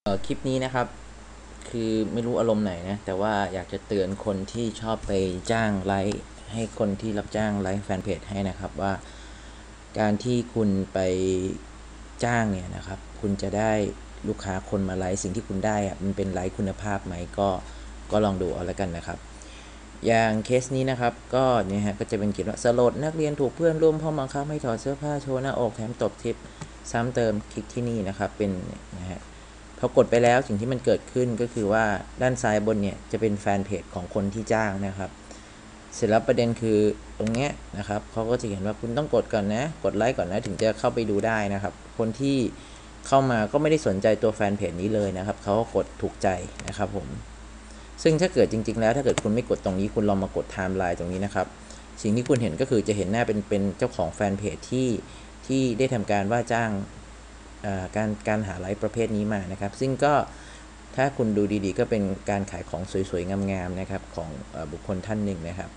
คลิปนี้นะครับคือไม่รู้อารมณ์ไหนนะแต่ว่าอยากจะเตือนคนที่ชอบไปจ้างไลฟ์ให้คนที่รับจ้างไลฟ์แฟนเพจให้นะครับว่าการที่คุณไปจ้างเนี่ยนะครับคุณจะได้ลูกค้าคนมาไลฟ์สิ่งที่คุณได้อะมันเป็นไลฟ์คุณภาพไหมก็ลองดูเอาแล้วกันนะครับอย่างเคสนี้นะครับก็เนี่ยฮะก็จะเป็นเขียนว่าสลดนักเรียนถูกเพื่อนร่วมห้องบังคับให้ถอดเสื้อผ้าโชว์หน้าอกแถมตบทิปซ้ำเติมคลิกที่นี่นะครับเป็นนะฮะพอกดไปแล้วสิ่งที่มันเกิดขึ้นก็คือว่าด้านซ้ายบนเนี่ยจะเป็นแฟนเพจของคนที่จ้างนะครับเสร็จแล้วประเด็นคือตรงเนี้ยนะครับเขาก็จะเห็นว่าคุณต้องกดก่อนนะกดไลค์ก่อนนะถึงจะเข้าไปดูได้นะครับคนที่เข้ามาก็ไม่ได้สนใจตัวแฟนเพจนี้เลยนะครับเขาก็กดถูกใจนะครับผมซึ่งถ้าเกิดจริงๆแล้วถ้าเกิดคุณไม่กดตรงนี้คุณลองมากดไทม์ไลน์ตรงนี้นะครับสิ่งที่คุณเห็นก็คือจะเห็นหน้าเป็นเจ้าของแฟนเพจที่ได้ทำการว่าจ้างการหาไลฟ์ประเภทนี้มานะครับซึ่งก็ถ้าคุณดูดีๆก็เป็นการขายของสวยๆงามๆนะครับของบุคคลท่านหนึ่งนะครับ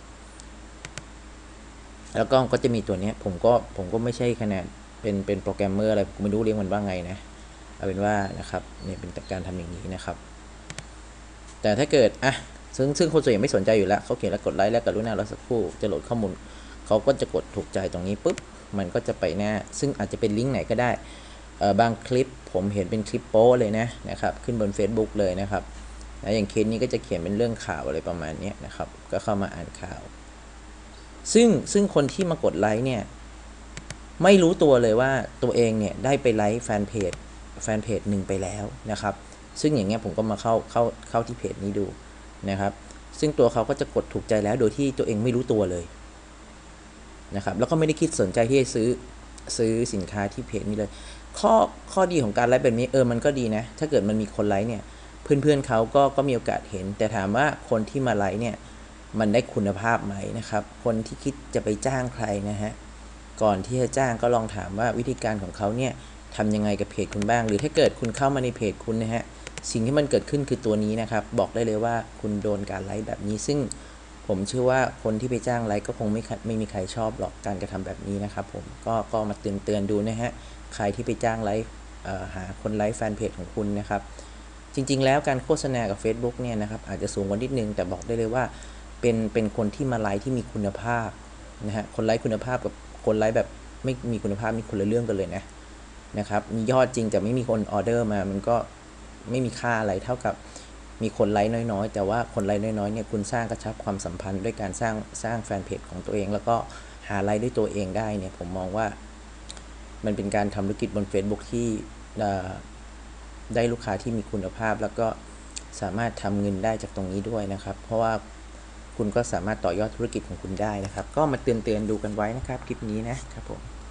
แล้วก็จะมีตัวนี้ผมก็ไม่ใช่ขนาดเป็นโปรแกรมเมอร์อะไรผมไม่รู้เรียกมันว่าไงนะเอาเป็นว่านะครับเนี่ยเป็นการทำอย่างนี้นะครับแต่ถ้าเกิดซึ่งคนส่วนใหญ่ไม่สนใจอยู่แล้วเขาเขียนแล้วกดไลค์แล้วกรุณาเราสักครู่จะโหลดข้อมูลเขาก็จะกดถูกใจตรงนี้ปุ๊บมันก็จะไปหน้าซึ่งอาจจะเป็นลิงก์ไหนก็ได้บางคลิปผมเห็นเป็นคลิปโป้เลยนะครับขึ้นบน Facebook เลยนะครับอย่างเคสนี้ก็จะเขียนเป็นเรื่องข่าวอะไรประมาณนี้นะครับก็เข้ามาอ่านข่าวซึ่งคนที่มากดไลค์เนี่ยไม่รู้ตัวเลยว่าตัวเองเนี่ยได้ไปไลค์แฟนเพจหนึ่งไปแล้วนะครับซึ่งอย่างเงี้ยผมก็มาเข้าที่เพจนี้ดูนะครับซึ่งตัวเขาก็จะกดถูกใจแล้วโดยที่ตัวเองไม่รู้ตัวเลยนะครับแล้วก็ไม่ได้คิดสนใจที่จะซื้อสินค้าที่เพจนี้เลยข้อดีของการไลฟ์แบบนี้มันก็ดีนะถ้าเกิดมันมีคนไลฟ์เนี่ยเพื่อนเขาก็มีโอกาสเห็นแต่ถามว่าคนที่มาไลฟ์เนี่ยมันได้คุณภาพไหมนะครับคนที่คิดจะไปจ้างใครนะฮะก่อนที่จะจ้างก็ลองถามว่าวิธีการของเขาเนี่ยทำยังไงกับเพจคุณบ้างหรือถ้าเกิดคุณเข้ามาในเพจคุณนะฮะสิ่งที่มันเกิดขึ้นคือตัวนี้นะครับบอกได้เลยว่าคุณโดนการไลฟ์แบบนี้ซึ่งผมเชื่อว่าคนที่ไปจ้างไลฟ์ก็คงไม่มีใครชอบหรอกการกระทำแบบนี้นะครับผมก็มาเตือนดูนะฮะใครที่ไปจ้างไลฟ์หาคนไลฟ์แฟนเพจของคุณนะครับจริงๆแล้วการโฆษณากับ Facebook เนี่ยนะครับอาจจะสูงกว่านิดนึงแต่บอกได้เลยว่าเป็นคนที่มาไลฟ์ที่มีคุณภาพนะฮะคนไลฟ์คุณภาพกับคนไลฟ์แบบไม่มีคุณภาพนี่คนละเรื่องกันเลยนะครับมียอดจริงแต่ไม่มีคนออเดอร์มามันก็ไม่มีค่าอะไรเท่ากับมีคนไลค์น้อยๆแต่ว่าคนไลค์น้อยๆเนี่ยคุณสร้างกระชับความสัมพันธ์ด้วยการสร้างแฟนเพจของตัวเองแล้วก็หาไลค์ด้วยตัวเองได้เนี่ยผมมองว่ามันเป็นการทำธุรกิจบน Facebook ที่ได้ลูกค้าที่มีคุณภาพแล้วก็สามารถทำเงินได้จากตรงนี้ด้วยนะครับเพราะว่าคุณก็สามารถต่อยอดธุรกิจของคุณได้นะครับก็มาเตือนดูกันไว้นะครับคลิปนี้นะครับผม